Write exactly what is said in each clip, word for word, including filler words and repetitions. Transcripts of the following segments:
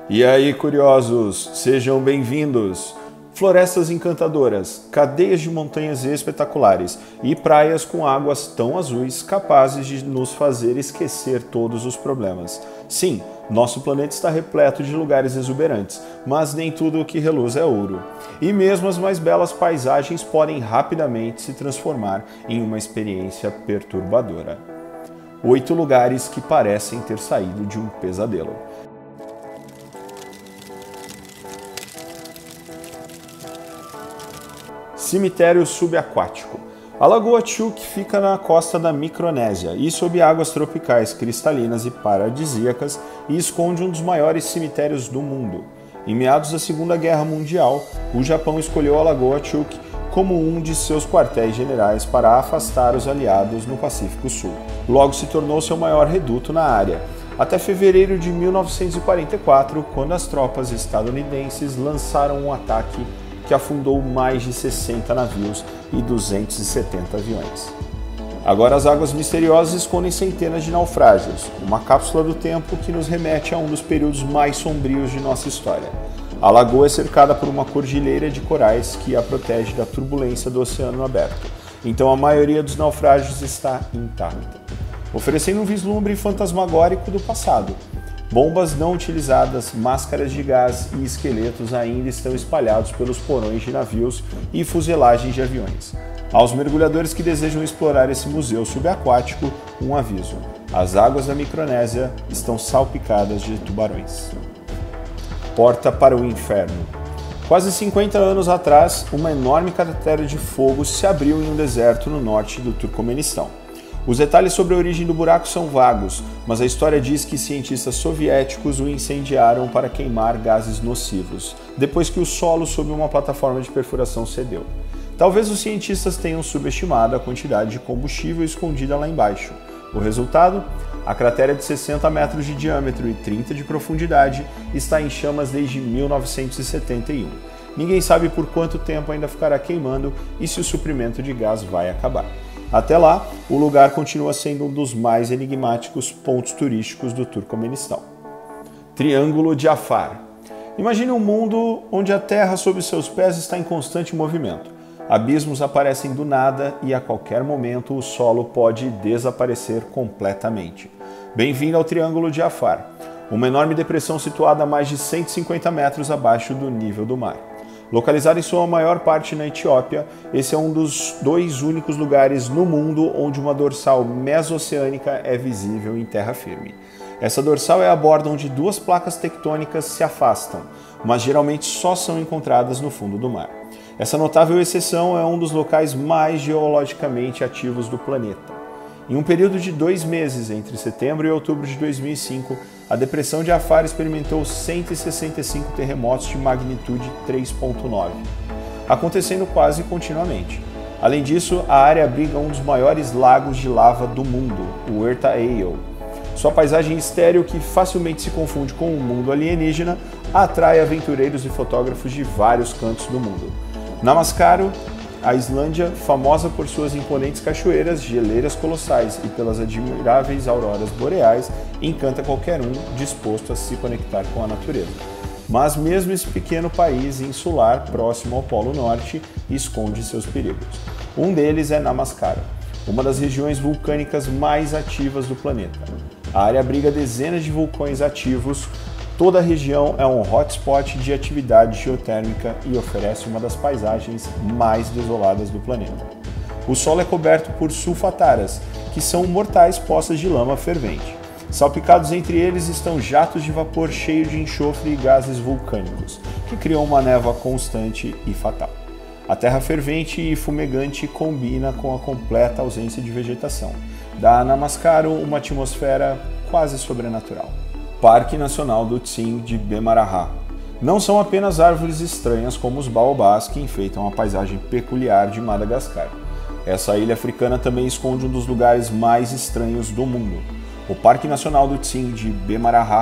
E aí, curiosos, sejam bem-vindos! Florestas encantadoras, cadeias de montanhas espetaculares e praias com águas tão azuis capazes de nos fazer esquecer todos os problemas. Sim, nosso planeta está repleto de lugares exuberantes, mas nem tudo o que reluz é ouro. E mesmo as mais belas paisagens podem rapidamente se transformar em uma experiência perturbadora. Oito lugares que parecem ter saído de um pesadelo. Cemitério subaquático. A Lagoa Chuuk fica na costa da Micronésia e sob águas tropicais cristalinas e paradisíacas e esconde um dos maiores cemitérios do mundo. Em meados da Segunda Guerra Mundial, o Japão escolheu a Lagoa Chuuk como um de seus quartéis generais para afastar os aliados no Pacífico Sul. Logo se tornou seu maior reduto na área, até fevereiro de mil novecentos e quarenta e quatro, quando as tropas estadunidenses lançaram um ataque que afundou mais de sessenta navios e duzentos e setenta aviões. Agora as águas misteriosas escondem centenas de naufrágios, uma cápsula do tempo que nos remete a um dos períodos mais sombrios de nossa história. A lagoa é cercada por uma cordilheira de corais que a protege da turbulência do oceano aberto, então a maioria dos naufrágios está intacta, oferecendo um vislumbre fantasmagórico do passado. Bombas não utilizadas, máscaras de gás e esqueletos ainda estão espalhados pelos porões de navios e fuselagens de aviões. Aos mergulhadores que desejam explorar esse museu subaquático, um aviso: as águas da Micronésia estão salpicadas de tubarões. Porta para o inferno. Quase cinquenta anos atrás, uma enorme cratera de fogo se abriu em um deserto no norte do Turcomenistão. Os detalhes sobre a origem do buraco são vagos, mas a história diz que cientistas soviéticos o incendiaram para queimar gases nocivos, depois que o solo sob uma plataforma de perfuração cedeu. Talvez os cientistas tenham subestimado a quantidade de combustível escondida lá embaixo. O resultado? A cratera de sessenta metros de diâmetro e trinta de profundidade está em chamas desde mil novecentos e setenta e um. Ninguém sabe por quanto tempo ainda ficará queimando e se o suprimento de gás vai acabar. Até lá, o lugar continua sendo um dos mais enigmáticos pontos turísticos do Turcomenistão. Triângulo de Afar. Imagine um mundo onde a terra sob seus pés está em constante movimento. Abismos aparecem do nada e a qualquer momento o solo pode desaparecer completamente. Bem-vindo ao Triângulo de Afar, uma enorme depressão situada a mais de cento e cinquenta metros abaixo do nível do mar. Localizado em sua maior parte na Etiópia, esse é um dos dois únicos lugares no mundo onde uma dorsal mesoceânica é visível em terra firme. Essa dorsal é a borda onde duas placas tectônicas se afastam, mas geralmente só são encontradas no fundo do mar. Essa notável exceção é um dos locais mais geologicamente ativos do planeta. Em um período de dois meses, entre setembro e outubro de dois mil e cinco, a depressão de Afar experimentou cento e sessenta e cinco terremotos de magnitude três ponto nove, acontecendo quase continuamente. Além disso, a área abriga um dos maiores lagos de lava do mundo, o Erta Eyal. Sua paisagem estéril, que facilmente se confunde com o mundo alienígena, atrai aventureiros e fotógrafos de vários cantos do mundo. Namaskaro, a Islândia, famosa por suas imponentes cachoeiras, geleiras colossais e pelas admiráveis auroras boreais, encanta qualquer um disposto a se conectar com a natureza. Mas mesmo esse pequeno país insular, próximo ao Polo Norte, esconde seus perigos. Um deles é Namaskara, uma das regiões vulcânicas mais ativas do planeta. A área abriga dezenas de vulcões ativos. Toda a região é um hotspot de atividade geotérmica e oferece uma das paisagens mais desoladas do planeta. O solo é coberto por sulfataras, que são mortais poças de lama fervente. Salpicados entre eles estão jatos de vapor cheios de enxofre e gases vulcânicos, que criam uma névoa constante e fatal. A terra fervente e fumegante combina com a completa ausência de vegetação. Dá a Namaskaro uma atmosfera quase sobrenatural. Parque Nacional do Tsim de Bemaraha. Não são apenas árvores estranhas como os baobás que enfeitam a paisagem peculiar de Madagascar. Essa ilha africana também esconde um dos lugares mais estranhos do mundo. O Parque Nacional do Tsim de Bemaraha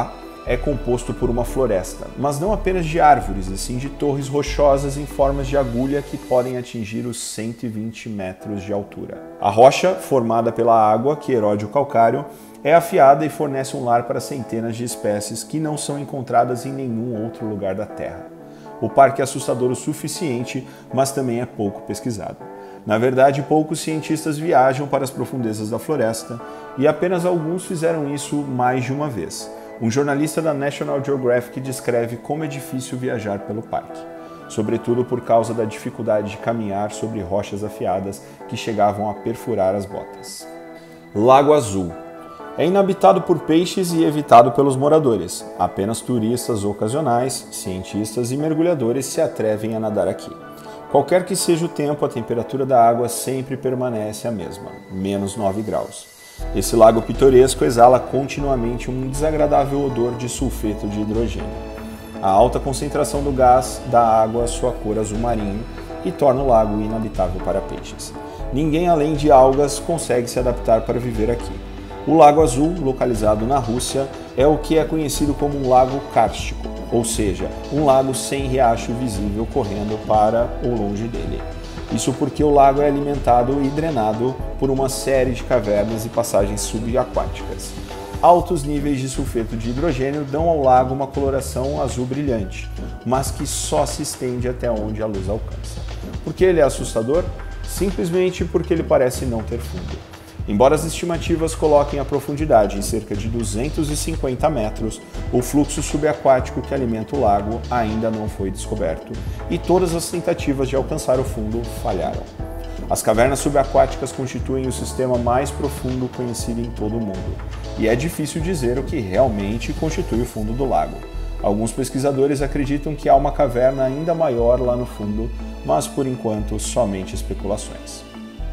é composto por uma floresta, mas não apenas de árvores, e sim de torres rochosas em formas de agulha que podem atingir os cento e vinte metros de altura. A rocha, formada pela água que erode o calcário, é afiada e fornece um lar para centenas de espécies que não são encontradas em nenhum outro lugar da Terra. O parque é assustador o suficiente, mas também é pouco pesquisado. Na verdade, poucos cientistas viajam para as profundezas da floresta e apenas alguns fizeram isso mais de uma vez. Um jornalista da National Geographic descreve como é difícil viajar pelo parque, sobretudo por causa da dificuldade de caminhar sobre rochas afiadas que chegavam a perfurar as botas. Lago Azul. É inabitado por peixes e evitado pelos moradores. Apenas turistas ocasionais, cientistas e mergulhadores se atrevem a nadar aqui. Qualquer que seja o tempo, a temperatura da água sempre permanece a mesma, menos nove graus. Esse lago pitoresco exala continuamente um desagradável odor de sulfeto de hidrogênio. A alta concentração do gás dá à água sua cor azul marinho e torna o lago inabitável para peixes. Ninguém além de algas consegue se adaptar para viver aqui. O Lago Azul, localizado na Rússia, é o que é conhecido como um lago kárstico, ou seja, um lago sem riacho visível correndo para ou longe dele. Isso porque o lago é alimentado e drenado por uma série de cavernas e passagens subaquáticas. Altos níveis de sulfeto de hidrogênio dão ao lago uma coloração azul brilhante, mas que só se estende até onde a luz alcança. Por que ele é assustador? Simplesmente porque ele parece não ter fundo. Embora as estimativas coloquem a profundidade em cerca de duzentos e cinquenta metros, o fluxo subaquático que alimenta o lago ainda não foi descoberto e todas as tentativas de alcançar o fundo falharam. As cavernas subaquáticas constituem o sistema mais profundo conhecido em todo o mundo, e é difícil dizer o que realmente constitui o fundo do lago. Alguns pesquisadores acreditam que há uma caverna ainda maior lá no fundo, mas por enquanto somente especulações.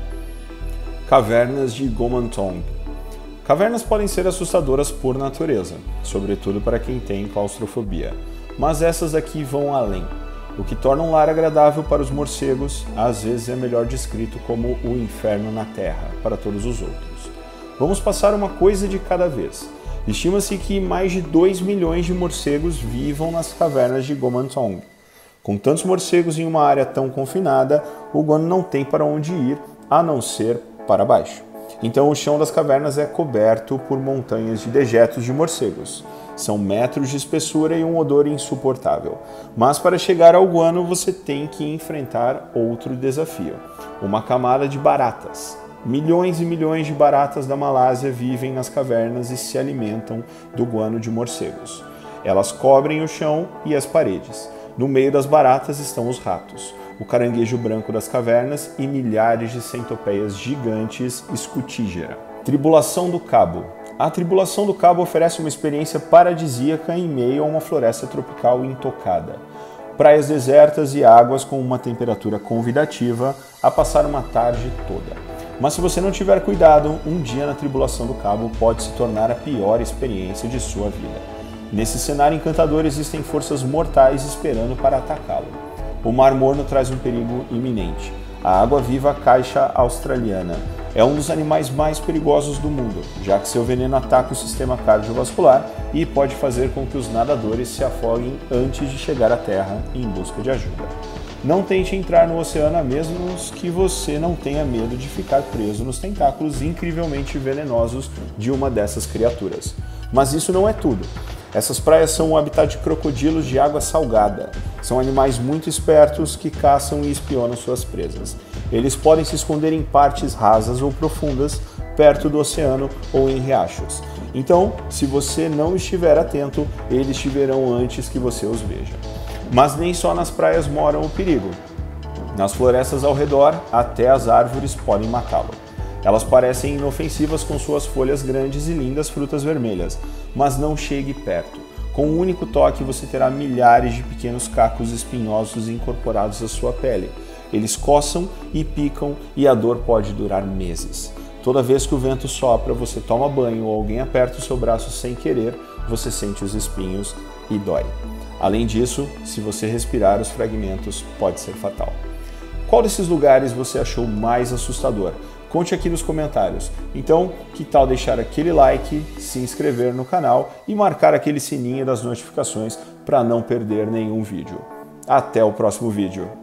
Cavernas de Gomanthong. Cavernas podem ser assustadoras por natureza, sobretudo para quem tem claustrofobia, mas essas aqui vão além. O que torna um lar agradável para os morcegos, às vezes é melhor descrito como o inferno na Terra para todos os outros. Vamos passar uma coisa de cada vez. Estima-se que mais de dois milhões de morcegos vivam nas cavernas de Gomanthong. Com tantos morcegos em uma área tão confinada, o guano não tem para onde ir, a não ser para baixo. Então o chão das cavernas é coberto por montanhas de dejetos de morcegos. São metros de espessura e um odor insuportável. Mas para chegar ao guano você tem que enfrentar outro desafio, uma camada de baratas. Milhões e milhões de baratas da Malásia vivem nas cavernas e se alimentam do guano de morcegos. Elas cobrem o chão e as paredes. No meio das baratas estão os ratos, o caranguejo branco das cavernas e milhares de centopeias gigantes Scutigera. Tribulação do Cabo. A Tribulação do Cabo oferece uma experiência paradisíaca em meio a uma floresta tropical intocada. Praias desertas e águas com uma temperatura convidativa a passar uma tarde toda. Mas se você não tiver cuidado, um dia na Tribulação do Cabo pode se tornar a pior experiência de sua vida. Nesse cenário encantador existem forças mortais esperando para atacá-lo. O Mar Morno traz um perigo iminente. A água-viva caixa australiana é um dos animais mais perigosos do mundo, já que seu veneno ataca o sistema cardiovascular e pode fazer com que os nadadores se afoguem antes de chegar à terra em busca de ajuda. Não tente entrar no oceano a menos que você não tenha medo de ficar preso nos tentáculos incrivelmente venenosos de uma dessas criaturas. Mas isso não é tudo. Essas praias são um habitat de crocodilos de água salgada. São animais muito espertos que caçam e espionam suas presas. Eles podem se esconder em partes rasas ou profundas, perto do oceano ou em riachos. Então, se você não estiver atento, eles te verão antes que você os veja. Mas nem só nas praias moram o perigo. Nas florestas ao redor, até as árvores podem matá-lo. Elas parecem inofensivas com suas folhas grandes e lindas frutas vermelhas, mas não chegue perto. Com um único toque você terá milhares de pequenos cacos espinhosos incorporados à sua pele. Eles coçam e picam e a dor pode durar meses. Toda vez que o vento sopra, você toma banho ou alguém aperta o seu braço sem querer, você sente os espinhos e dói. Além disso, se você respirar os fragmentos, pode ser fatal. Qual desses lugares você achou mais assustador? Conte aqui nos comentários. Então, que tal deixar aquele like, se inscrever no canal e marcar aquele sininho das notificações para não perder nenhum vídeo. Até o próximo vídeo.